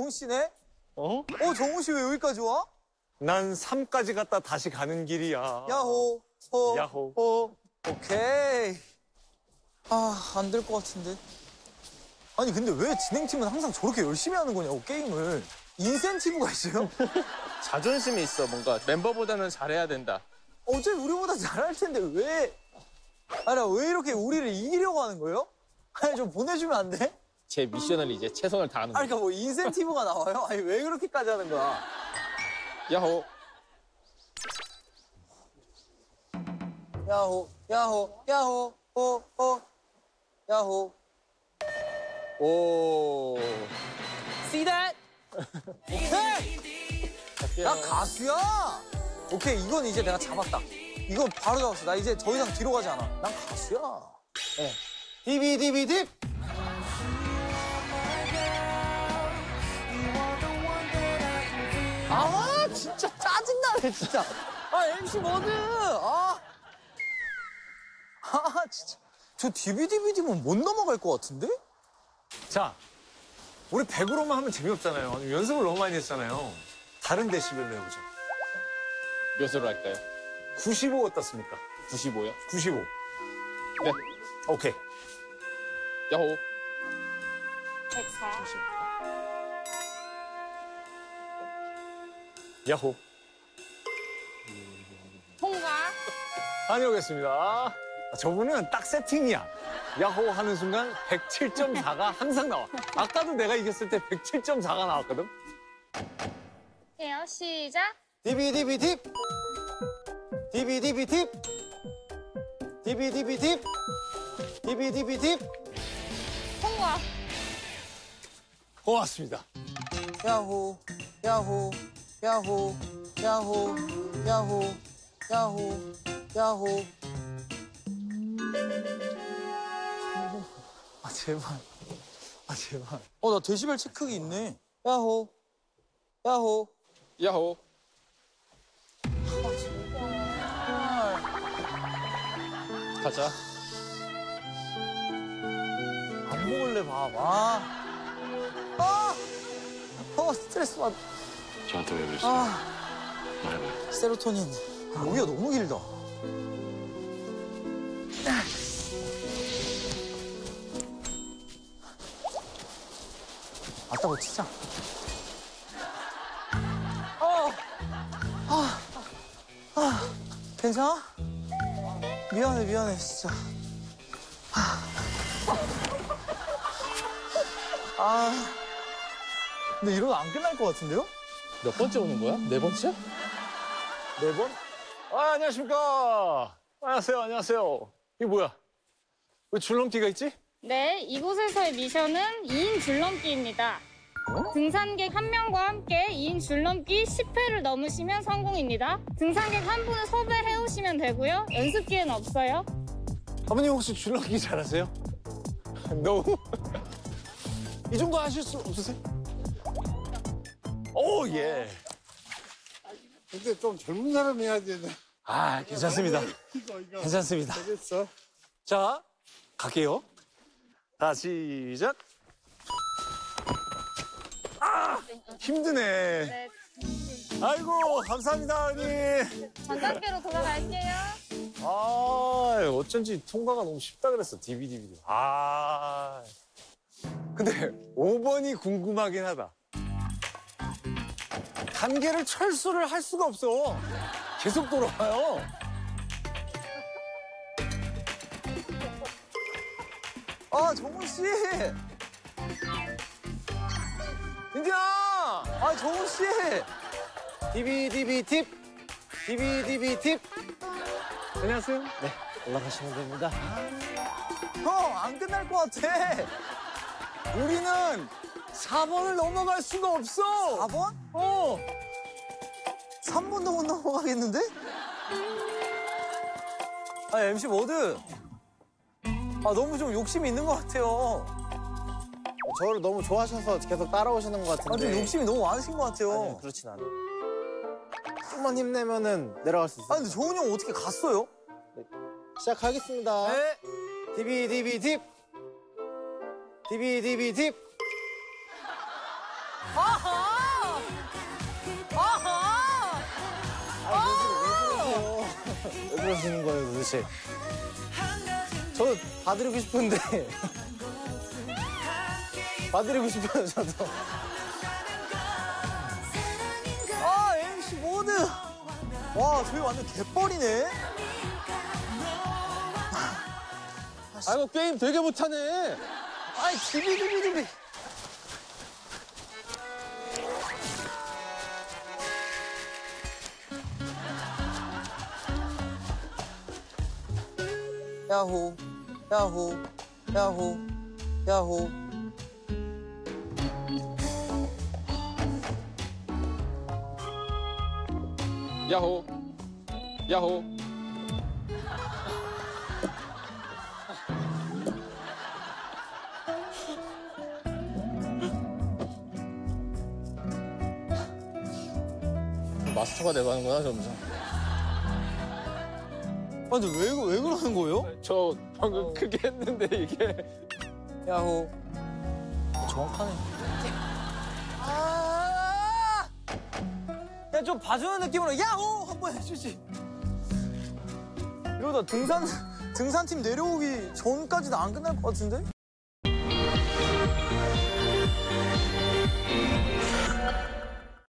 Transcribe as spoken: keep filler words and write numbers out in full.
정우 씨네? 어? 어, 정우 씨 왜 여기까지 와? 난 삼까지 갔다 다시 가는 길이야. 야호, 호, 야호. 호. 오케이. 아, 안 될 것 같은데. 아니, 근데 왜 진행팀은 항상 저렇게 열심히 하는 거냐고, 게임을. 인센티브가 있어요? 자존심이 있어, 뭔가. 멤버보다는 잘해야 된다. 어차피 우리보다 잘할 텐데 왜... 아니, 왜 이렇게 우리를 이기려고 하는 거예요? 아니, 좀 보내주면 안 돼? 제 미션을 이제 최선을 다하는 거야. 아니, 그러니까 뭐 인센티브가 나와요? 아니, 왜 그렇게까지 하는 거야? 야호. 야호, 야호, 야호, 호, 호, 야호. 오. See that? 오케이! 나 가수야! 오케이, 이건 이제 내가 잡았다. 이거 바로 잡았어. 나 이제 더 이상 뒤로 가지 않아. 난 가수야. 네. 디비디비딥! 아, 진짜 짜증나네, 진짜. 아, 엠씨 뭐든! 아. 아, 진짜. 저 디비디비딥은 못 넘어갈 것 같은데? 자, 우리 백으로만 하면 재미없잖아요. 연습을 너무 많이 했잖아요. 다른 데시벨로 해보자. 몇으로 할까요? 구십오 어떻습니까? 구십오요? 구십오. 네. 오케이. 야호. 백사. 야호. 통과. 다녀오겠습니다. 저분은 딱 세팅이야. 야호 하는 순간 백칠 점 사가 항상 나와. 아까도 내가 이겼을 때 백칠 점 사가 나왔거든. 해요. 시작. 디비디비딥! 디비디비딥! 디비디비딥! 디비디비딥! 통과. 고맙습니다. 야호, 야호, 야호, 야호, 야호, 야호, 야호. 아, 제발. 아, 제발. 어, 나 데시벨 체크기 있네. 야호, 야호. 야호. 아, 제발. 가자. 안 먹을래, 봐봐. 아! 어, 스트레스 받. 저한테 왜 그랬어? 아, 말해봐요. 세로토닌. 여기가 너무 길다. 아따고 치자. 어, 아, 아, 괜찮아? 미안해, 미안해, 진짜. 아, 근데 이러면 안 끝날 것 같은데요? 몇 번째 오는 거야? 네 번째? 네 번? 아, 안녕하십니까. 안녕하세요, 안녕하세요. 이게 뭐야? 왜 줄넘기가 있지? 네, 이곳에서의 미션은 이 인 줄넘기입니다. 등산객 한 명과 함께 이 인 줄넘기 십 회를 넘으시면 성공입니다. 등산객 한 분을 섭외해 오시면 되고요. 연습 기회는 없어요. 아버님 혹시 줄넘기 잘하세요? 너무? 이 정도 하실 수 없으세요? 오, 예. 근데 좀 젊은 사람이 해야 되나? 아, 괜찮습니다. 이거, 이거. 괜찮습니다. 되겠어? 자, 갈게요. 다 시작. 아, 힘드네. 네, 아이고, 감사합니다, 언니. 전단계로 돌아갈게요. 아, 어쩐지 통과가 너무 쉽다 그랬어, 디비디비디. 아. 근데 오 번이 궁금하긴 하다. 단계를 철수를 할 수가 없어. 계속 돌아와요. 아, 정훈 씨. 민진아! 아, 정훈 씨. 디비디비 팁. 디비디비 팁. 안녕하세요. 네, 올라가시면 됩니다. 형, 안 끝날 것 같아. 우리는 사 번을 넘어갈 수가 없어. 사 번? 어. 삼 번도 못 넘어가겠는데? 아, 엠씨 워드. 아, 너무 좀 욕심이 있는 것 같아요. 저를 너무 좋아하셔서 계속 따라오시는 것 아, 같은데. 좀 욕심이 너무 많으신 것 같아요. 아니요, 그렇진 않아요. 좀만 힘내면은 내려갈 수 아, 있어요. 근데 정훈이 형 어떻게 갔어요? 시작하겠습니다. 네. 디비디비 팁. 디비디비 팁. 아하! 아하! 아! 왜 그러시는 거예요, 도대체? 저 봐드리고 싶은데. 봐드리고 싶어요, 저도. 아, 엠씨 모드! 와, 저희 완전 개뻘이네? 아이고 게임 되게 못하네. 아이, 디비디비디비. 야호, 야호, 야호, 야호. 야호. 야호. 마스터가 돼가는구나 점점. 아, 근데 왜, 왜 그러는 거예요? 저 방금 크게 했는데 이게. 야호. 정확하네. 아! 야, 좀 봐주는 느낌으로 야호! 한번 해주지. 이러다 등산, 등산팀 내려오기 전까지는 안 끝날 것 같은데?